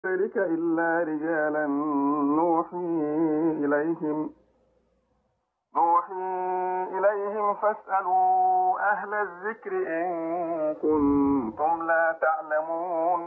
ذلك إلا رجالا نوحي إليهم نوحي إليهم فاسألوا أهل الذكر إن كنتم لا تعلمون.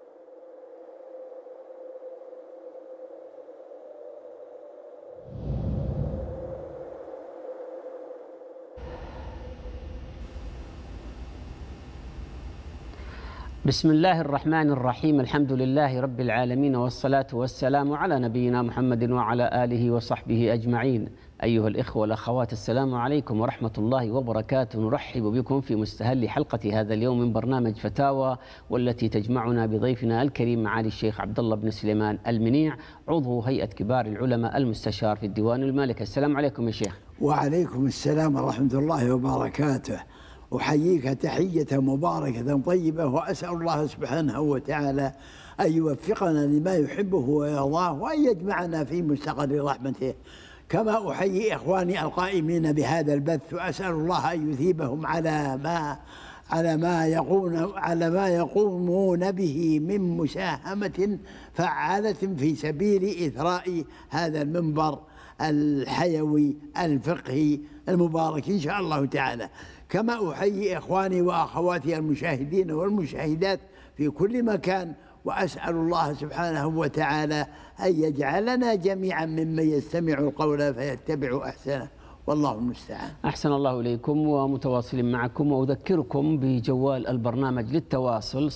بسم الله الرحمن الرحيم. الحمد لله رب العالمين، والصلاة والسلام على نبينا محمد وعلى آله وصحبه أجمعين. أيها الإخوة والأخوات، السلام عليكم ورحمة الله وبركاته. نرحب بكم في مستهل حلقة هذا اليوم من برنامج فتاوى، والتي تجمعنا بضيفنا الكريم معالي الشيخ عبد الله بن سليمان المنيع، عضو هيئة كبار العلماء المستشار في الديوان المالكي. السلام عليكم يا شيخ. وعليكم السلام ورحمة الله وبركاته. أحييك تحية مباركة طيبة، وأسأل الله سبحانه وتعالى أن يوفقنا لما يحبه ويرضاه، وأن يجمعنا في مستقر رحمته. كما أحيي إخواني القائمين بهذا البث، وأسأل الله أن يثيبهم على ما يقومون به من مساهمة فعالة في سبيل إثراء هذا المنبر الحيوي الفقهي المبارك إن شاء الله تعالى. كما أحيي إخواني وأخواتي المشاهدين والمشاهدات في كل مكان، وأسأل الله سبحانه وتعالى أن يجعلنا جميعا ممن يستمع القول فيتبع أحسنه، والله المستعان. أحسن الله إليكم، ومتواصل معكم، وأذكركم بجوال البرنامج للتواصل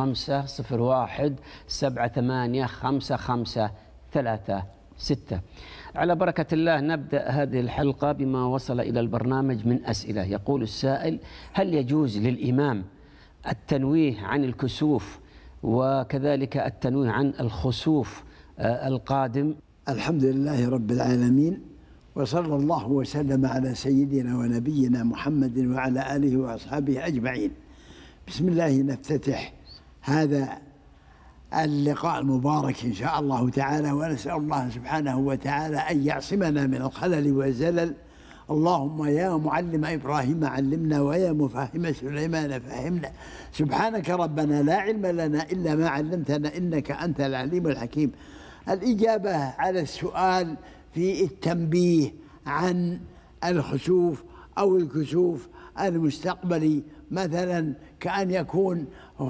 0501785536. على بركة الله نبدأ هذه الحلقة بما وصل إلى البرنامج من أسئلة. يقول السائل: هل يجوز للإمام التنويه عن الكسوف وكذلك التنويه عن الخسوف القادم؟ الحمد لله رب العالمين، وصلى الله وسلم على سيدنا ونبينا محمد وعلى آله وأصحابه أجمعين. بسم الله نفتتح هذا اللقاء المبارك إن شاء الله تعالى، ونسأل الله سبحانه وتعالى أن يعصمنا من الخلل والزلل. اللهم يا معلم إبراهيم علمنا، ويا مفهم سليمان فهمنا. سبحانك ربنا لا علم لنا إلا ما علمتنا إنك أنت العليم الحكيم. الإجابة على السؤال في التنبيه عن الخسوف أو الكسوف المستقبلي، مثلا كأن يكون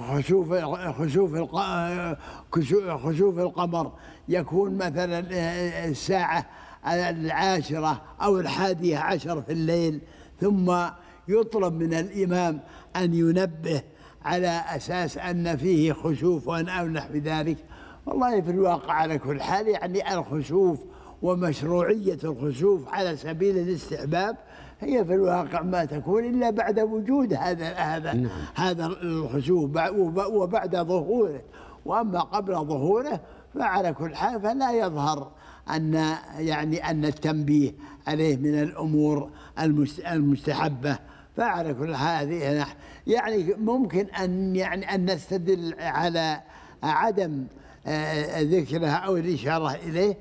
خسوف القمر يكون مثلا الساعة 10 أو 11 في الليل، ثم يطلب من الإمام أن ينبه على أساس أن فيه خسوف أو نحو ذلك. والله في الواقع على كل حال يعني الخسوف ومشروعية الخسوف على سبيل الاستحباب هي في الواقع ما تكون إلا بعد وجود هذا الخسوف وبعد ظهوره، وأما قبل ظهوره فعلى كل حال فلا يظهر أن التنبيه عليه من الأمور المستحبة. فعلى كل حال يعني ممكن أن نستدل على عدم ذكرها أو الإشارة إليه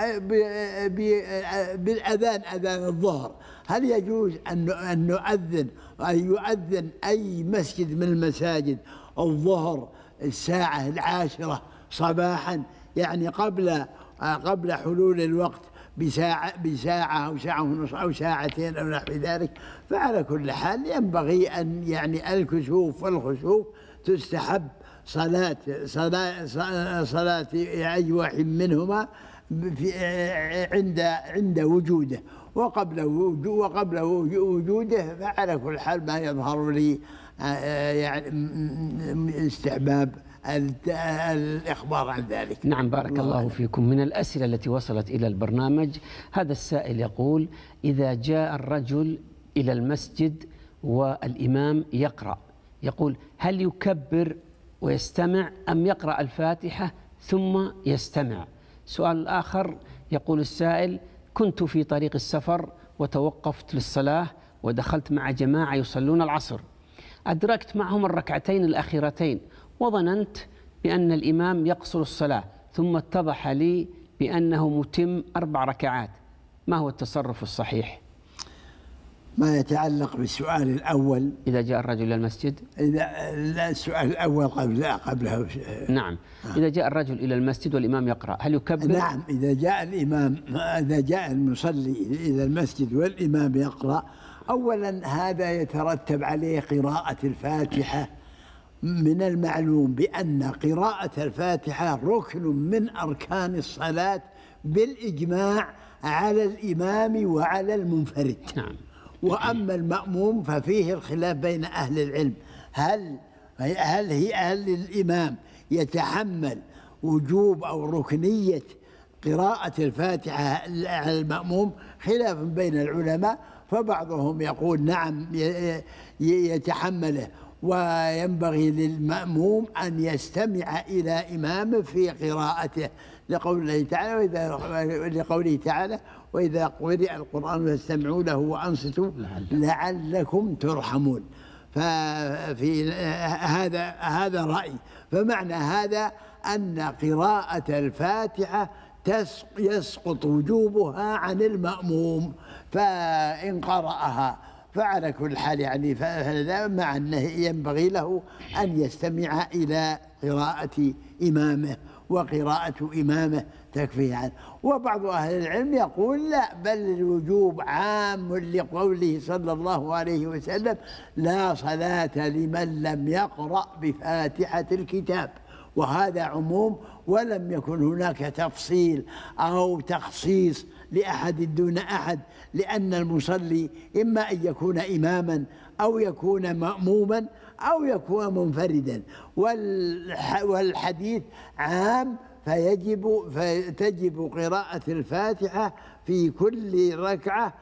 بالأذان، أذان الظهر. هل يجوز أن يؤذن أي مسجد من المساجد الظهر الساعة 10 صباحا، يعني قبل حلول الوقت بساعة أو ساعة ونصف أو ساعتين أو نحو ذلك؟ فعلى كل حال ينبغي أن الكسوف والخسوف تستحب صلاة أي واحد منهما عند وجوده، وقبل وجوده فعلى كل حال ما يظهر لي استحباب الإخبار عن ذلك. نعم، بارك الله فيكم. من الأسئلة التي وصلت إلى البرنامج، هذا السائل يقول: إذا جاء الرجل إلى المسجد والإمام يقرأ، يقول هل يكبر ويستمع أم يقرأ الفاتحة ثم يستمع؟ سؤال الآخر، يقول السائل: كنت في طريق السفر وتوقفت للصلاة ودخلت مع جماعة يصلون العصر، أدركت معهم الركعتين الأخيرتين وظننت بأن الإمام يقصر الصلاة، ثم اتضح لي بأنه متم 4 ركعات، ما هو التصرف الصحيح؟ ما يتعلق بالسؤال الأول، إذا جاء الرجل إلى المسجد، إذا السؤال الأول قبله نعم. إذا جاء الرجل إلى المسجد والإمام يقرأ هل يكبر؟ نعم، إذا جاء المصلي إلى المسجد والإمام يقرأ، أولا هذا يترتب عليه قراءة الفاتحة. من المعلوم بأن قراءة الفاتحة ركن من أركان الصلاة بالإجماع على الإمام وعلى المنفرد. نعم. وأما المأموم ففيه الخلاف بين أهل العلم، هل الإمام يتحمل وجوب أو ركنية قراءة الفاتحة على المأموم؟ خلاف بين العلماء، فبعضهم يقول نعم يتحمله، وينبغي للمأموم أن يستمع إلى إمامه في قراءته، لقوله تعالى وإذا قرئ القرآن فاستمعوا له وأنصتوا لعلكم ترحمون. ففي هذا رأي. فمعنى هذا أن قراءة الفاتحة يسقط وجوبها عن المأموم، فإن قرأها فعلى كل حال يعني فهذا مع أنه ينبغي له أن يستمع إلى قراءة إمامه، وقراءة إمامه تكفيه عنه. وبعض أهل العلم يقول لا، بل الوجوب عام لقوله صلى الله عليه وسلم لا صلاة لمن لم يقرأ بفاتحة الكتاب، وهذا عموم، ولم يكن هناك تفصيل أو تخصيص لأحد دون أحد، لأن المصلي إما أن يكون إماما أو يكون مأموما أو يكون منفردا، والحديث عام، فتجب قراءة الفاتحة في كل ركعة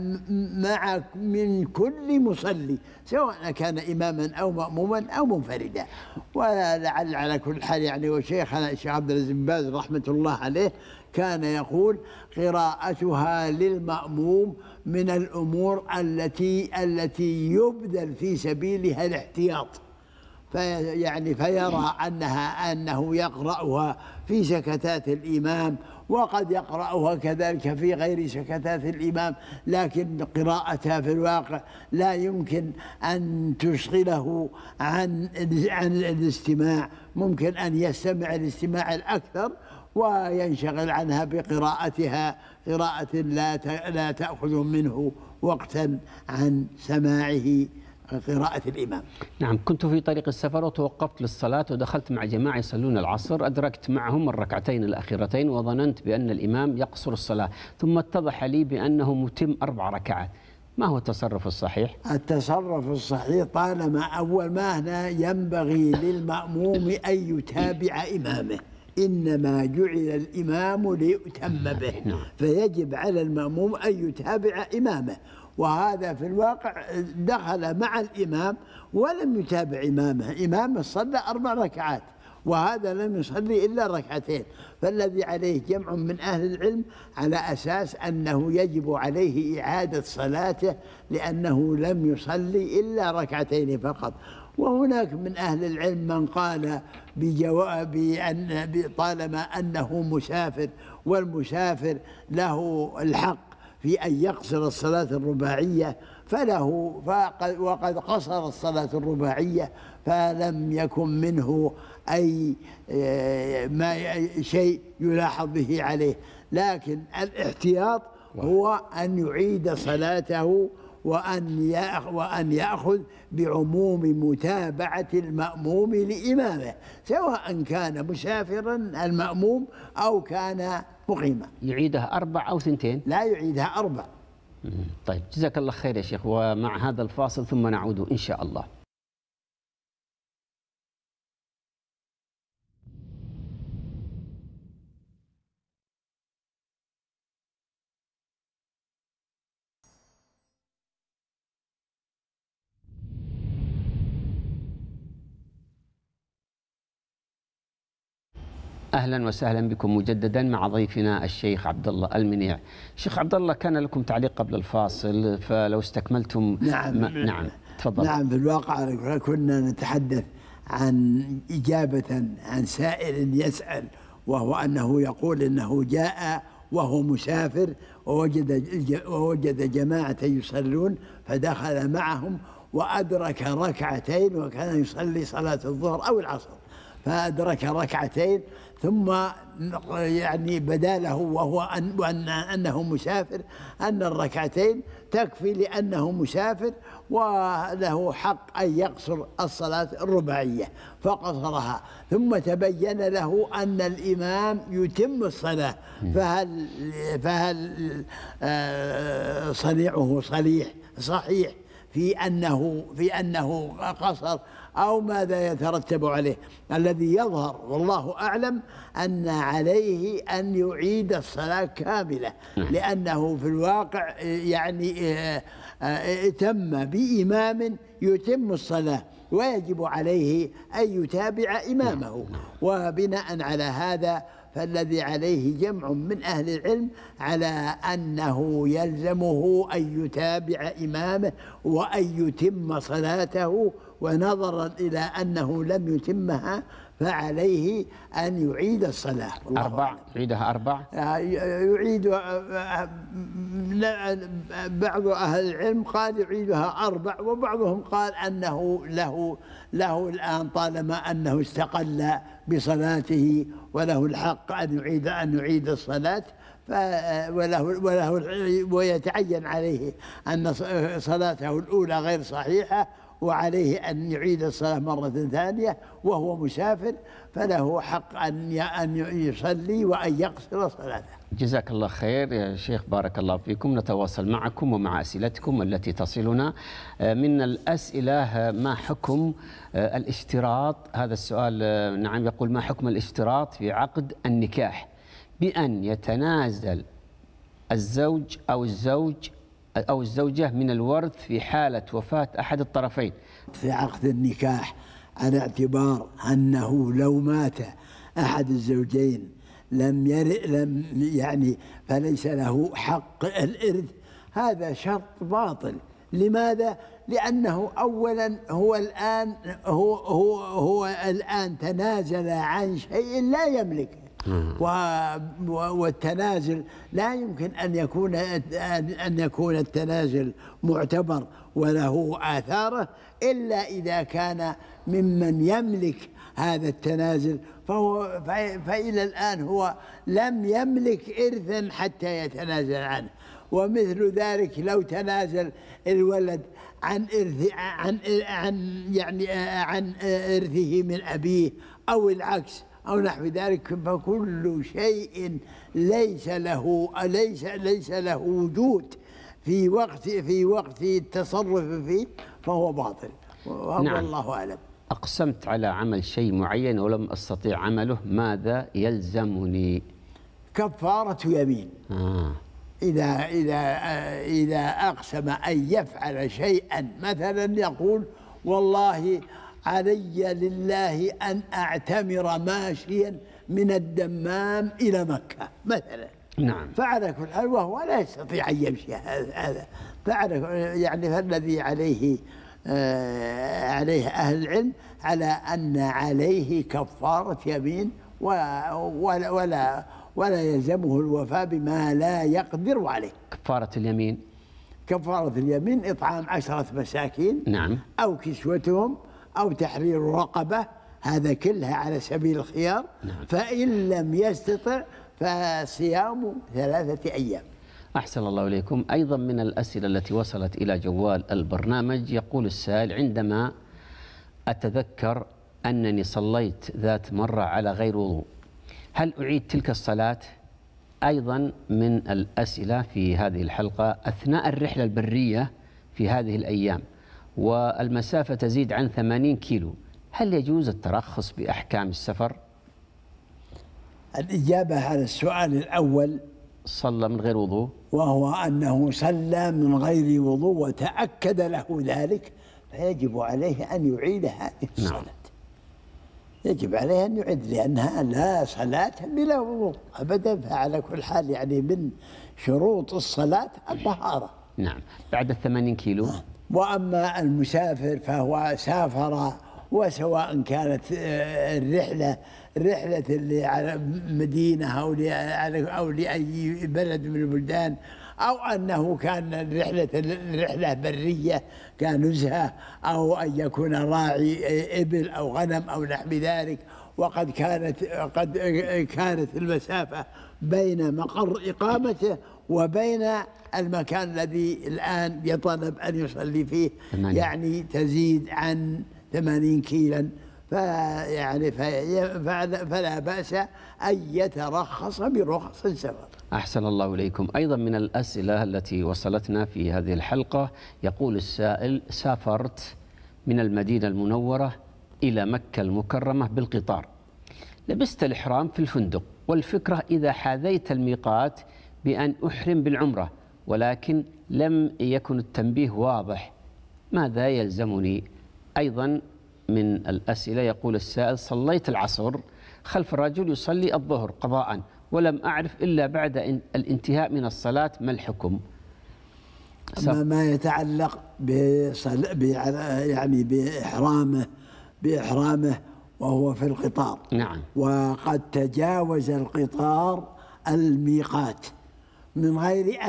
من كل مصلي، سواء كان إماما أو مأموما أو منفردا. ولعل على كل حال يعني، وشيخنا الشيخ عبد العزيز بن باز رحمة الله عليه كان يقول قراءتها للمأموم من الأمور التي يبذل في سبيلها الاحتياط، فيرى أنه يقرأها في سكتات الإمام، وقد يقرأها كذلك في غير سكتات الإمام، لكن قراءتها في الواقع لا يمكن أن تشغله عن الاستماع، ممكن أن يستمع الاستماع الأكثر وينشغل عنها بقراءتها قراءة لا تأخذ منه وقتا عن سماعه قراءة الإمام. نعم. كنت في طريق السفر وتوقفت للصلاة ودخلت مع جماعة يصلون العصر، أدركت معهم الركعتين الأخيرتين وظننت بأن الإمام يقصر الصلاة، ثم اتضح لي بأنه متم 4 ركعات. ما هو التصرف الصحيح؟ التصرف الصحيح طالما أول ما هنا ينبغي للمأموم أن يتابع إمامه، إنما جعل الإمام ليؤتم به، فيجب على المأموم أن يتابع إمامه. وهذا في الواقع دخل مع الإمام ولم يتابع إمامه صلى 4 ركعات، وهذا لم يصلي إلا 2 ركعات. فالذي عليه جمع من أهل العلم على أساس أنه يجب عليه إعادة صلاته، لأنه لم يصلي إلا 2 ركعتين فقط. وهناك من أهل العلم من قال طالما أنه مسافر، والمسافر له الحق في أن يقصر الصلاة الرباعية فله، وقد قصر الصلاة الرباعية فلم يكن منه أي شيء يلاحظ به عليه، لكن الاحتياط هو أن يعيد صلاته وأن يأخذ بعموم متابعة المأموم لإمامه، سواء كان مسافرا المأموم أو كان مقيما. يعيدها 4 أو 2؟ لا، يعيدها 4. طيب، جزاك الله خير يا شيخ. ومع هذا الفاصل ثم نعود إن شاء الله. أهلا وسهلا بكم مجددا مع ضيفنا الشيخ عبد الله المنيع. شيخ عبد الله، كان لكم تعليق قبل الفاصل، فلو استكملتم. نعم تفضل. نعم، في الواقع كنا نتحدث عن إجابة عن سائل يسأل، وهو أنه يقول إنه جاء وهو مسافر ووجد جماعة يصلون فدخل معهم وأدرك ركعتين، وكان يصلي صلاة الظهر أو العصر، فأدرك ركعتين ثم يعني بدا له وهو أنه مسافر أن الركعتين تكفي لأنه مسافر، وله حق أن يقصر الصلاة الرباعية فقصرها، ثم تبين له أن الإمام يتم الصلاة، فهل صنيعه صحيح في أنه قصر أو ماذا يترتب عليه؟ الذي يظهر والله أعلم أن عليه أن يعيد الصلاة كاملة، لأنه في الواقع يعني تم بإمام يتم الصلاة ويجب عليه أن يتابع إمامه. وبناء على هذا فالذي عليه جمع من أهل العلم على أنه يلزمه أن يتابع إمامه وأن يتم صلاته، ونظرا إلى أنه لم يتمها فعليه أن يعيد الصلاة. يعيدها 4 يعيد بعض أهل العلم قال يعيدها 4، وبعضهم قال أنه له الآن طالما أنه استقل بصلاته وله الحق أن يعيد الصلاة، ويتعين عليه أن صلاته الأولى غير صحيحة وعليه أن يعيد الصلاة مرة ثانية وهو مسافر، فله حق أن يصلي وأن يقصر صلاته. جزاك الله خير يا شيخ، بارك الله فيكم. نتواصل معكم ومع أسئلتكم التي تصلنا. من الأسئلة ما حكم الاشتراط؟ هذا السؤال نعم، يقول ما حكم الاشتراط في عقد النكاح بأن يتنازل الزوج أو الزوجة من الورث في حالة وفاة أحد الطرفين؟ في عقد النكاح على اعتبار أنه لو مات أحد الزوجين لم يعني فليس له حق الإرث، هذا شرط باطل. لماذا؟ لأنه أولا هو الآن تنازل عن شيء لا يملكه، والتنازل لا يمكن أن يكون التنازل معتبر وله آثاره إلا إذا كان ممن يملك هذا التنازل، فإلى الآن هو لم يملك إرثا حتى يتنازل عنه. ومثل ذلك لو تنازل الولد عن إرثه من أبيه أو العكس أو نحو ذلك، فكل شيء ليس له وجود في وقت التصرف فيه فهو باطل. نعم. والله أعلم. أقسمت على عمل شيء معين ولم أستطيع عمله، ماذا يلزمني؟ كفارة يمين. إذا أقسم أن يفعل شيئا، مثلا يقول والله علي لله أن أعتمر ماشيا من الدمام إلى مكة مثلا، نعم، فعلى كل حال وهو لا يستطيع أن يمشي هذا، يعني فالذي عليه أهل العلم على أن عليه كفارة يمين ولا يلزمه الوفاء بما لا يقدر عليه. كفارة اليمين؟ كفارة اليمين إطعام 10 مساكين، نعم، أو كسوتهم أو تحرير رقبة، هذا كلها على سبيل الخيار. نعم. فإن لم يستطع فصيام 3 أيام. أحسن الله إليكم. أيضا من الأسئلة التي وصلت إلى جوال البرنامج يقول السائل: عندما أتذكر أنني صليت ذات مرة على غير وضوء، هل أعيد تلك الصلاة؟ أيضا من الأسئلة في هذه الحلقة: أثناء الرحلة البرية في هذه الأيام والمسافة تزيد عن 80 كيلو، هل يجوز الترخص بأحكام السفر؟ الإجابة على السؤال الأول: صلى من غير وضوء، وهو أنه صلى من غير وضوء وتأكد له ذلك، فيجب عليه أن يعيد هذه الصلاة. نعم. يجب عليه أن يعيد، لأنها لا صلاة بلا وضوء أبدا. فعلى كل حال يعني من شروط الصلاة الطهارة. نعم، بعد 80 كيلو. وأما المسافر فهو سافر، وسواء كانت الرحلة رحلة اللي على مدينة أو لأي بلد من البلدان، أو أنه كان رحلة برية كنزهة، أو أن يكون راعي إبل أو غنم أو نحو ذلك. وقد كانت المسافة بين مقر إقامته وبين المكان الذي الآن يطلب أن يصلي فيه يعني تزيد عن 80 كيلا، فلا بأس أن يترخص برخص السفر. أحسن الله إليكم. أيضا من الأسئلة التي وصلتنا في هذه الحلقة، يقول السائل: سافرت من المدينة المنورة إلى مكة المكرمة بالقطار، لبست الإحرام في الفندق، والفكرة إذا حاذيت الميقات بأن أحرم بالعمرة، ولكن لم يكن التنبيه واضح، ماذا يلزمني؟ أيضا من الأسئلة يقول السائل: صليت العصر خلف رجل يصلي الظهر قضاء، ولم أعرف إلا بعد الانتهاء من الصلاة، ما الحكم؟ أما ما يتعلق يعني بإحرامه وهو في القطار، نعم، وقد تجاوز القطار الميقات من غير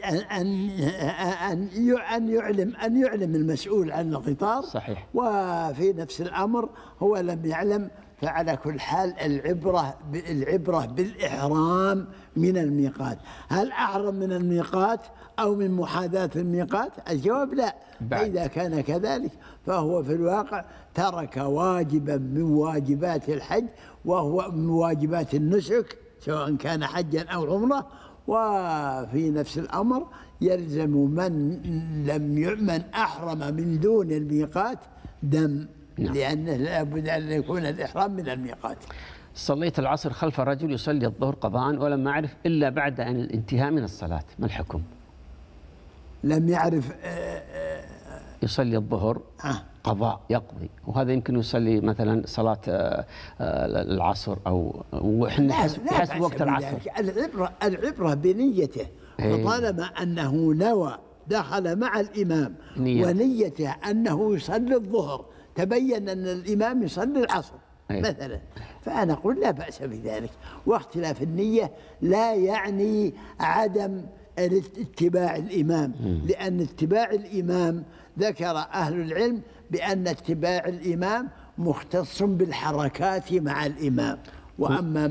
أن يعلم المسؤول عن القطار، صحيح، وفي نفس الأمر هو لم يعلم، فعلى كل حال العبرة بالإحرام من الميقات. هل أحرم من الميقات أو من محاذاة الميقات؟ الجواب لا. فإذا كان كذلك فهو في الواقع ترك واجبا من واجبات الحج، وهو من واجبات النسك سواء كان حجا أو عمرة. وفي نفس الأمر يلزم من أحرم من دون الميقات دم، لأنه لابد أن يكون الإحرام من الميقات. صليت العصر خلف رجل يصلي الظهر قضاء، ولم أعرف إلا بعد أن الانتهاء من الصلاة، ما الحكم؟ لم يعرف يصلي الظهر قضاء، يقضي، وهذا يمكن يصلي مثلا صلاة العصر أو وحنا حسب وقت العصر. العبرة بنيته، وطالما أنه نوى دخل مع الإمام ونيته أنه يصلي الظهر، تبين أن الإمام يصلي العصر مثلا، فأنا أقول لا بأس بذلك. واختلاف النية لا يعني عدم اتباع الإمام، لأن اتباع الإمام ذكر أهل العلم بأن اتباع الإمام مختص بالحركات مع الإمام. وأما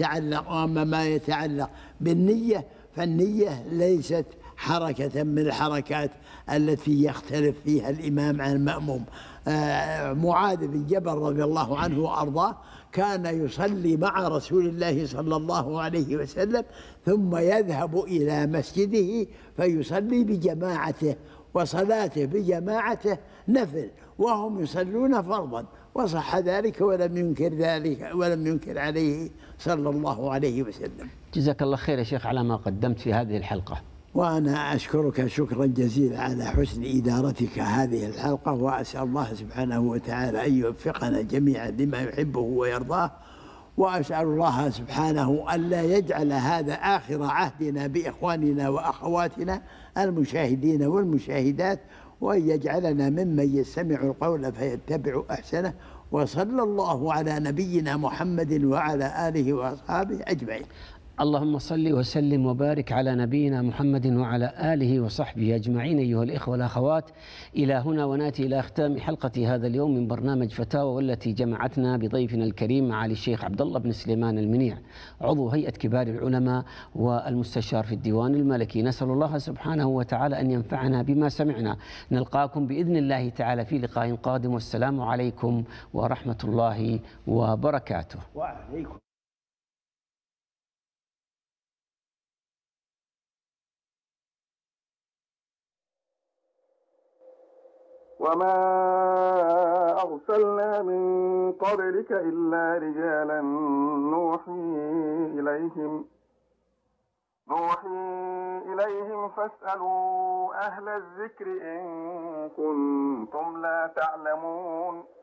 ما يتعلق بالنية، فالنية ليست حركة من الحركات التي يختلف فيها الإمام عن المأموم. معاذ بن جبل رضي الله عنه وأرضاه كان يصلي مع رسول الله صلى الله عليه وسلم، ثم يذهب إلى مسجده فيصلي بجماعته، وصلاته بجماعته نفل وهم يصلون فرضا، وصح ذلك ولم ينكر عليه صلى الله عليه وسلم. جزاك الله خير يا شيخ على ما قدمت في هذه الحلقة. وأنا أشكرك شكرا جزيلا على حسن إدارتك هذه الحلقة، وأسأل الله سبحانه وتعالى أن يوفقنا جميعا لما يحبه ويرضاه، وأسأل الله سبحانه ألا يجعل هذا آخر عهدنا بإخواننا وأخواتنا المشاهدين والمشاهدات، وأن يجعلنا ممن يستمع القول فيتبع أحسنه. وصلى الله على نبينا محمد وعلى آله وأصحابه أجمعين. اللهم صل وسلم وبارك على نبينا محمد وعلى آله وصحبه أجمعين. أيها الإخوة والأخوات، إلى هنا ونأتي إلى ختام حلقة هذا اليوم من برنامج فتاوى، والتي جمعتنا بضيفنا الكريم معالي الشيخ عبد الله بن سليمان المنيع، عضو هيئة كبار العلماء والمستشار في الديوان الملكي. نسأل الله سبحانه وتعالى أن ينفعنا بما سمعنا. نلقاكم بإذن الله تعالى في لقاء قادم، والسلام عليكم ورحمة الله وبركاته. وعليكم. وما أرسلنا من قبلك إلا رجالا نوحي إليهم فاسألوا أهل الذكر إن كنتم لا تعلمون.